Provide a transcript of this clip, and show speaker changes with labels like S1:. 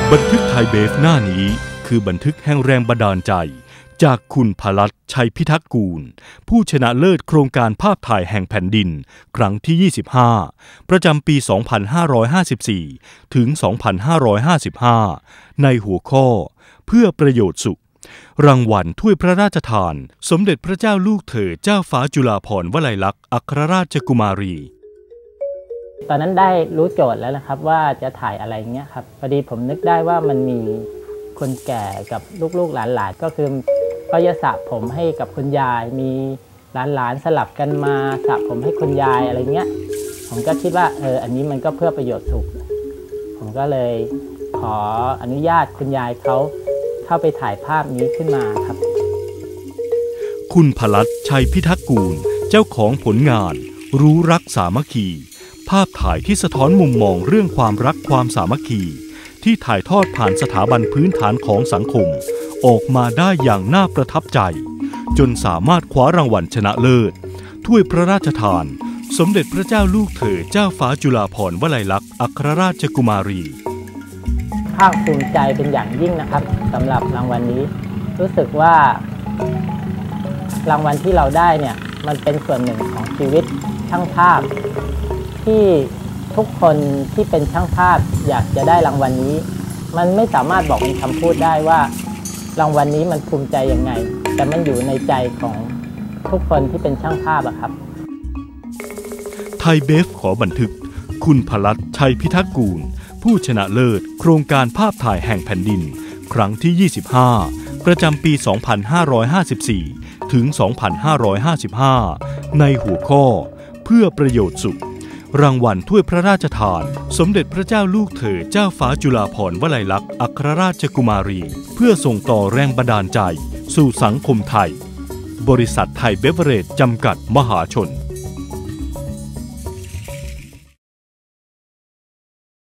S1: บันทึกไทยเบฟหน้านี้คือบันทึกแห่งแรงบันดาลใจจากคุณพลัดชัยพิทักษ์กูลผู้ชนะเลิศโครงการภาพถ่ายแห่งแผ่นดินครั้งที่ 25 ประจำปี 2554 ถึง 2555 ในหัวข้อเพื่อประโยชน์สุขรางวัลถ้วยพระราชทานสมเด็จพระเจ้าลูกเธอเจ้าฟ้าจุฬาภรณ์วลัยลักษณ์อัครราชกุมารี
S2: ตอนนั้นได้รู้โจทย์แล้วนะครับว่าจะถ่ายอะไรเงี้ยครับพอดีผมนึกได้ว่ามันมีคนแก่กับลูกๆหลานๆก็คือก็จะสระผมให้กับคุณยายมีหลานๆสลับกันมาสระผมให้คุณยายอะไรเงี้ยผมก็คิดว่าอันนี้มันก็เพื่อประโยชน์สุขผมก็เลยขออนุญาตคุณยายเขาเข้าไปถ่ายภาพนี้ขึ้นมาครับ
S1: คุณพลัดชัยพิทักษ์กูลเจ้าของผลงานรู้รักสามัคคีภาพถ่ายที่สะท้อนมุมมองเรื่องความรักความสามัคคีที่ถ่ายทอดผ่านสถาบันพื้นฐานของสังคมออกมาได้อย่างน่าประทับใจจนสามารถคว้ารางวัลชนะเลิศถ้วยพระราชทานสมเด็จพระเจ้าลูกเธอเจ้าฟ้าจุฬาภรณ์วลัยลักษณ์อัครราชกุมารี
S2: ภาคภูมิใจเป็นอย่างยิ่งนะครับสำหรับรางวัลนี้รู้สึกว่ารางวัลที่เราได้เนี่ยมันเป็นส่วนหนึ่งของชีวิตช่างภาพที่ทุกคนที่เป็นช่างภาพอยากจะได้รางวัลนี้มันไม่สามารถบอกเป็นคำพูดได้ว่ารางวัลนี้มันภูมิใจยังไงแต่มันอยู่ในใจของทุกคนที่เป็นช่างภาพครับ
S1: ไทยเบฟขอบันทึกคุณพลัดชัยพิทักษ์กูลผู้ชนะเลิศโครงการภาพถ่ายแห่งแผ่นดินครั้งที่ 25 ประจำปี 2554 ถึง 2555 ในหัวข้อเพื่อประโยชน์สุขรางวัลถ้วยพระราชทานสมเด็จพระเจ้าลูกเธอเจ้าฟ้าจุฬาภรณ์วลัยลักษณ์อัครราชกุมารีเพื่อส่งต่อแรงบันดาลใจสู่สังคมไทยบริษัทไทยเบเวอเรจจำกัดมหาชน